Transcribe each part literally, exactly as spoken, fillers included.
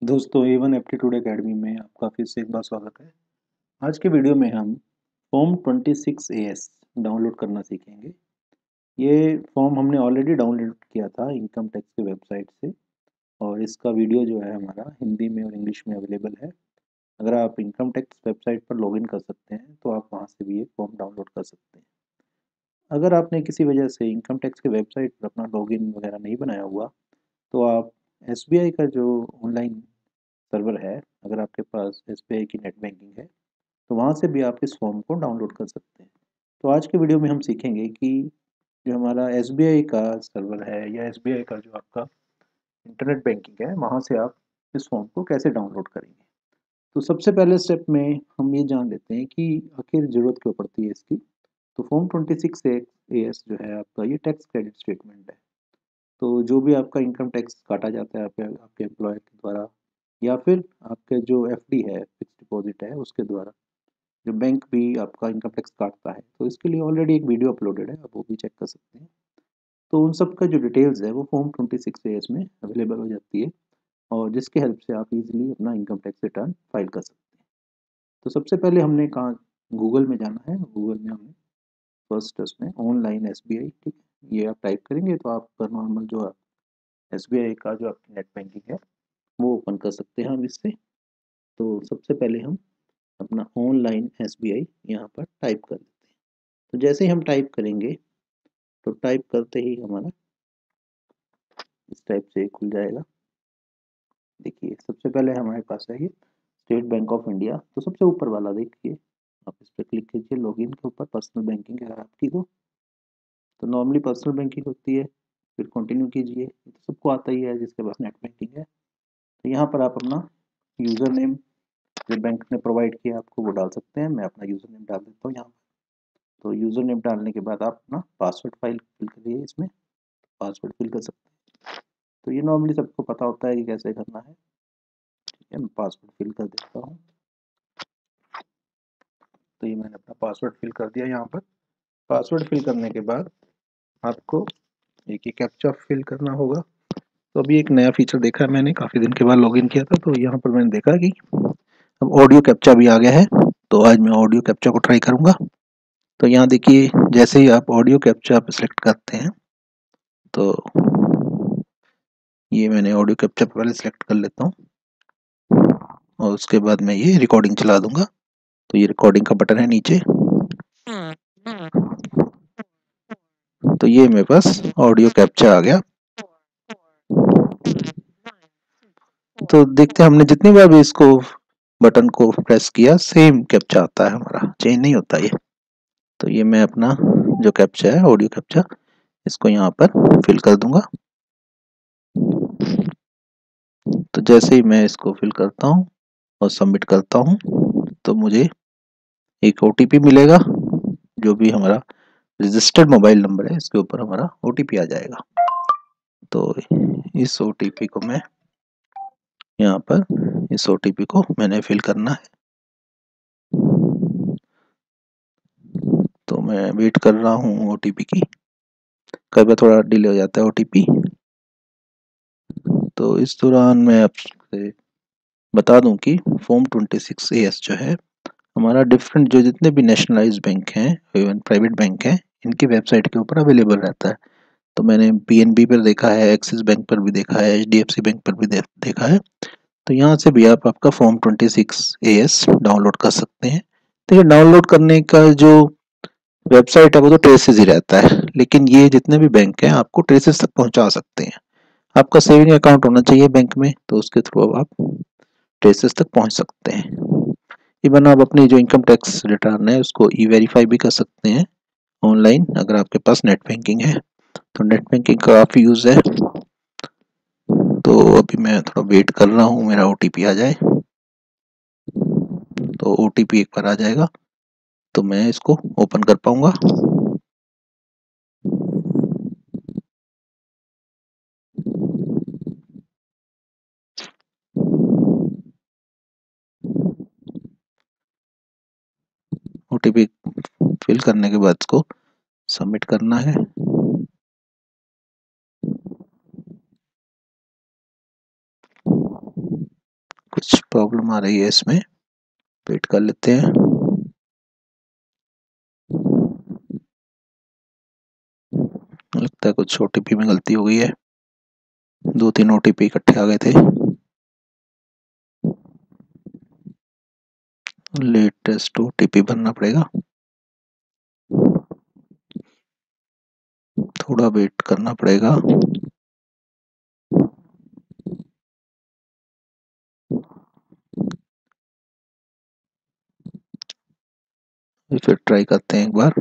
दोस्तों ए one aptitude academy में आपका फिर से एक बार स्वागत है। आज के वीडियो में हम form twenty six A S download करना सीखेंगे। ये फॉर्म हमने ऑलरेडी डाउनलोड किया था इनकम टैक्स की वेबसाइट से और इसका वीडियो जो है हमारा हिंदी में और इंग्लिश में अवेलेबल है। अगर आप इनकम टैक्स वेबसाइट पर लॉगिन कर सकते हैं तो आप वहाँ से भी ये फॉर्म डाउनलोड कर सकते हैं। अगर आपने किसी वजह से इनकम टैक्स की वेबसाइट पर अपना लॉगिन वगैरह नहीं बनाया हुआ तो आप एस बी आई का जो ऑनलाइन सर्वर है, अगर आपके पास एस बी आई की नेट बैंकिंग है तो वहाँ से भी आप इस फॉर्म को डाउनलोड कर सकते हैं। तो आज के वीडियो में हम सीखेंगे कि जो हमारा एस बी आई का सर्वर है या एस बी आई का जो आपका इंटरनेट बैंकिंग है वहाँ से आप इस फॉर्म को कैसे डाउनलोड करेंगे। तो सबसे पहले स्टेप में हम ये जान लेते हैं कि आखिर ज़रूरत क्यों पड़ती है इसकी। तो form twenty six A S जो है आपका ये टैक्स क्रेडिट स्टेटमेंट है। तो जो भी आपका इनकम टैक्स काटा जाता है आपके आपके एम्प्लॉयर के द्वारा या फिर आपके जो एफ डी है, फिक्स डिपॉजिट है, उसके द्वारा जो बैंक भी आपका इनकम टैक्स काटता है, तो इसके लिए ऑलरेडी एक वीडियो अपलोडेड है, आप वो भी चेक कर सकते हैं। तो उन सब का जो डिटेल्स है वो form twenty six A S में अवेलेबल हो जाती है और जिसके हेल्प से आप इजीली अपना इनकम टैक्स रिटर्न फाइल कर सकते हैं। तो सबसे पहले हमने कहाँ गूगल में जाना है। गूगल में हमने फर्स्ट उसमें ऑनलाइन एस बी आई, ठीक है, ये आप टाइप करेंगे तो आपका नॉर्मल जो एस बी आई का जो आपकी नेट बैंकिंग है वो ओपन कर सकते हैं हम इससे। तो सबसे पहले हम अपना ऑनलाइन एस बी आई यहाँ पर टाइप कर देते हैं। तो जैसे ही हम टाइप करेंगे तो टाइप करते ही हमारा इस टाइप से खुल जाएगा। देखिए सबसे पहले हमारे पास है ये स्टेट बैंक ऑफ इंडिया। तो सबसे ऊपर वाला देखिए, आप इस पर क्लिक कीजिए, लॉगिन के ऊपर पर्सनल बैंकिंग है आपकी। तो तो नॉर्मली पर्सनल बैंकिंग होती है, फिर कंटिन्यू कीजिए। ये तो सबको आता ही है जिसके पास नेट बैंकिंग है। तो यहाँ पर आप अपना यूज़र नेम जो बैंक ने प्रोवाइड किया आपको वो डाल सकते हैं। मैं अपना यूज़र नेम डाल देता हूँ यहाँ पर। तो यूज़र नेम डालने के बाद आप अपना पासवर्ड फाइल फिल करिए, इसमें पासवर्ड फिल कर सकते हैं। तो ये नॉर्मली सबको पता होता है कि कैसे करना है। ठीक है, मैं पासवर्ड फिल कर देता हूँ। तो ये मैंने अपना पासवर्ड फिल कर दिया। यहाँ पर पासवर्ड फिल करने के बाद आपको एक ही कैप्चा फिल करना होगा। तो अभी एक नया फीचर देखा है मैंने, काफ़ी दिन के बाद लॉगिन किया था, तो यहाँ पर मैंने देखा कि अब ऑडियो कैप्चा भी आ गया है। तो आज मैं ऑडियो कैप्चा को ट्राई करूँगा। तो यहाँ देखिए, जैसे ही आप ऑडियो कैप्चा आप सिलेक्ट करते हैं तो ये मैंने ऑडियो कैप्चा पहले सिलेक्ट कर लेता हूँ और उसके बाद मैं ये रिकॉर्डिंग चला दूंगा। तो ये रिकॉर्डिंग का बटन है नीचे। तो ये मेरे पास ऑडियो कैप्चा आ गया। तो देखते हैं, हमने जितनी बार भी इसको बटन को प्रेस किया सेम कैप्चा आता है, हमारा चेंज नहीं होता ये। तो ये मैं अपना जो कैप्चा है ऑडियो कैप्चा इसको यहाँ पर फिल कर दूंगा। तो जैसे ही मैं इसको फिल करता हूँ और सबमिट करता हूँ तो मुझे एक ओ टी पी मिलेगा। जो भी हमारा रजिस्टर्ड मोबाइल नंबर है इसके ऊपर हमारा ओ टी पी आ जाएगा। तो इस ओ टी पी को मैं यहाँ पर इस ओ टी पी को मैंने फिल करना है। तो मैं वेट कर रहा हूँ ओ टी पी की। कई बार थोड़ा डिले हो जाता है ओ टी पी। तो इस दौरान मैं आपसे बता दूं कि form twenty six A S जो है हमारा डिफरेंट जो जितने भी नेशनलाइज बैंक हैं, इवन प्राइवेट बैंक हैं, इनकी वेबसाइट के ऊपर अवेलेबल रहता है। तो मैंने पी एन बी पर देखा है, एक्सिस बैंक पर भी देखा है, H D F C bank पर भी दे, देखा है। तो यहाँ से भी आप आपका form twenty six A S download कर सकते हैं। देखिए, डाउनलोड करने का जो वेबसाइट है वो तो ट्रेसेस ही रहता है, लेकिन ये जितने भी बैंक हैं आपको ट्रेसेस तक पहुंचा सकते हैं। आपका सेविंग अकाउंट होना चाहिए बैंक में, तो उसके थ्रू अब आप ट्रेसेस तक पहुंच सकते हैं। इवन आप अपनी जो इनकम टैक्स रिटर्न है उसको ई वेरीफाई भी कर सकते हैं ऑनलाइन, अगर आपके पास नेट बैंकिंग है। तो नेट बैंकिंग का काफ़ी यूज़ है। तो अभी मैं थोड़ा वेट कर रहा हूँ मेरा ओ टी पी आ जाए। तो ओ टी पी एक बार आ जाएगा तो मैं इसको ओपन कर पाऊंगा। ओ टी पी फिल करने के बाद इसको सबमिट करना है। प्रॉब्लम आ रही है इसमें, वेट कर लेते हैं। लगता है कुछ ओटीपी में गलती हो गई है, दो तीन ओटीपी इकट्ठे आ गए थे। लेटेस्ट ओटीपी भरना पड़ेगा, थोड़ा वेट करना पड़ेगा। फिर ट्राई करते हैं एक बार।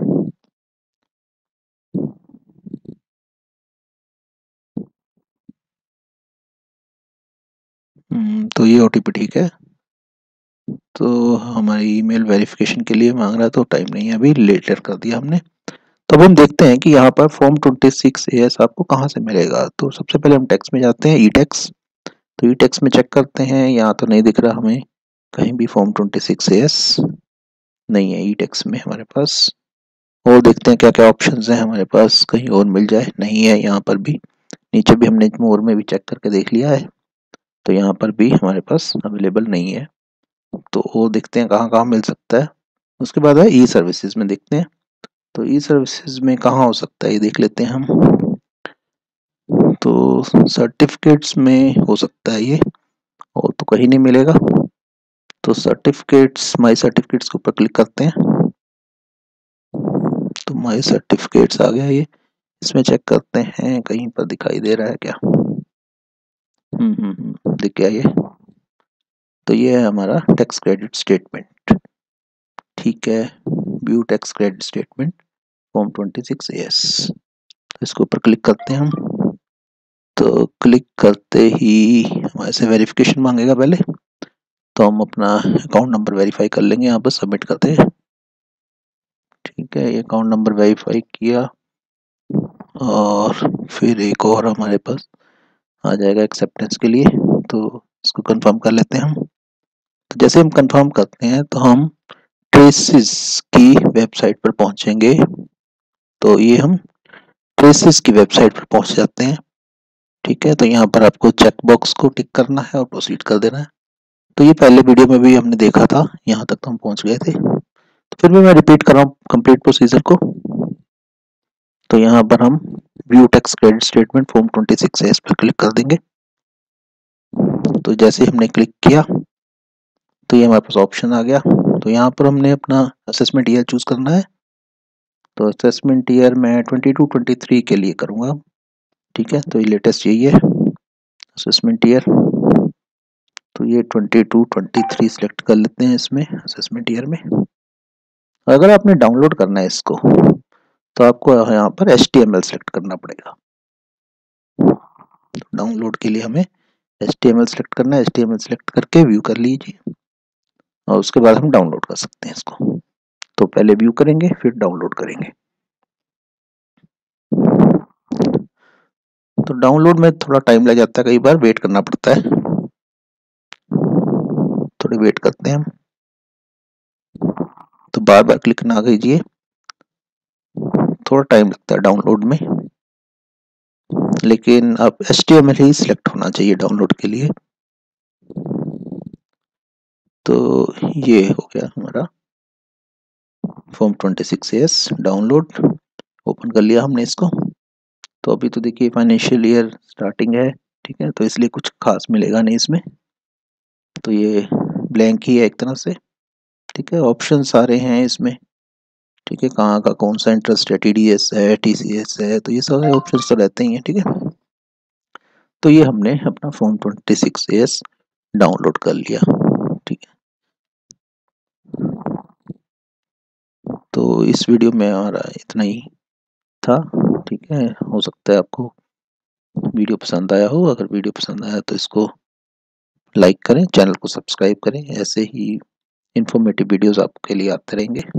तो ये ओटीपी ठीक है, तो हमारी ईमेल वेरिफिकेशन के लिए मांग रहा है, तो टाइम नहीं है अभी, लेटर कर दिया हमने। तो अब हम देखते हैं कि यहाँ पर form twenty six A S आपको कहाँ से मिलेगा। तो सबसे पहले हम टेक्स्ट में जाते हैं, ई टेक्स। तो ई टेक्स में चेक करते हैं, यहाँ तो नहीं दिख रहा हमें कहीं भी form twenty six A S, नहीं है ई टेक्स में हमारे पास। और देखते हैं क्या क्या ऑप्शंस हैं हमारे पास, कहीं और मिल जाए, नहीं है यहाँ पर भी। नीचे भी हमने मोर में भी चेक करके देख लिया है, तो यहाँ पर भी हमारे पास अवेलेबल नहीं है। तो वो देखते हैं कहाँ कहाँ मिल सकता है। उसके बाद है ई सर्विसेज में देखते हैं, तो ई सर्विसेज में कहाँ हो सकता है ये देख लेते हैं हम। तो सर्टिफिकेट्स में हो सकता है ये, और तो कहीं नहीं मिलेगा। तो सर्टिफिकेट्स, माई सर्टिफिकेट्स के ऊपर क्लिक करते हैं, तो माई सर्टिफिकेट्स आ गया ये। इसमें चेक करते हैं कहीं पर दिखाई दे रहा है क्या। हम्म हम्म हम्म दिख गया ये। तो ये है हमारा टैक्स क्रेडिट स्टेटमेंट, ठीक है, view tax credit statement form twenty six A S. तो इसके ऊपर क्लिक करते हैं हम। तो क्लिक करते ही हमारे से वेरिफिकेशन मांगेगा पहले, तो हम अपना अकाउंट नंबर वेरीफाई कर लेंगे, यहाँ पर सबमिट करते हैं। ठीक है, ये अकाउंट नंबर वेरीफाई किया, और फिर एक और हमारे पास आ जाएगा एक्सेप्टेंस के लिए, तो इसको कंफर्म कर लेते हैं हम। तो जैसे हम कंफर्म करते हैं तो हम ट्रेसिस की वेबसाइट पर पहुंचेंगे। तो ये हम ट्रेसिस की वेबसाइट पर पहुंच जाते हैं। ठीक है, तो यहाँ पर आपको चेक बॉक्स को टिक करना है और प्रोसीड कर देना है। तो ये पहले वीडियो में भी हमने देखा था, यहाँ तक तो हम पहुंच गए थे। तो फिर भी मैं रिपीट कर रहा हूँ कंप्लीट प्रोसीजर को। तो यहाँ पर हम view tax credit statement form twenty six S पर क्लिक कर देंगे। तो जैसे हमने क्लिक किया तो ये हमारे पास ऑप्शन आ गया। तो यहाँ पर हमने अपना असेसमेंट ईयर चूज करना है। तो असेसमेंट ईयर मैं ट्वेंटी टू ट्वेंटी थ्री के लिए करूँगा। ठीक है, तो ये लेटेस्ट यही है असेसमेंट ईयर। तो ये twenty two twenty three select कर लेते हैं इसमें असेसमेंट ईयर में। अगर आपने डाउनलोड करना है इसको, तो आपको यहाँ पर H T M L select करना पड़ेगा। डाउनलोड के लिए हमें H T M L select करना है, H T M L select करके व्यू कर लीजिए, और उसके बाद हम डाउनलोड कर सकते हैं इसको। तो पहले व्यू करेंगे फिर डाउनलोड करेंगे। तो डाउनलोड में थोड़ा टाइम लग जाता है, कई बार वेट करना पड़ता है, थोड़ी वेट करते हैं हम। तो बार बार क्लिक ना कीजिए, थोड़ा टाइम लगता है डाउनलोड में, लेकिन अब एच टी एम एल ही सिलेक्ट होना चाहिए डाउनलोड के लिए। तो ये हो गया हमारा form twenty six S download, open कर लिया हमने इसको। तो अभी तो देखिए फाइनेंशियल ईयर स्टार्टिंग है, ठीक है, तो इसलिए कुछ खास मिलेगा नहीं इसमें, तो ये ब्लैंक ही है एक तरह से। ठीक है, ऑप्शन सारे हैं इसमें, ठीक है, कहाँ का कौन सा इंटरेस्ट है, टी डी एस है, टी सी एस है, तो ये सारे ऑप्शन तो रहते ही हैं। ठीक है, तो ये हमने अपना form twenty six S download कर लिया। ठीक है, तो इस वीडियो में हमारा इतना ही था। ठीक है, हो सकता है आपको वीडियो पसंद आया हो। अगर वीडियो पसंद आया तो इसको लाइक करें, चैनल को सब्सक्राइब करें, ऐसे ही इंफॉर्मेटिव वीडियोस आपके लिए आते रहेंगे।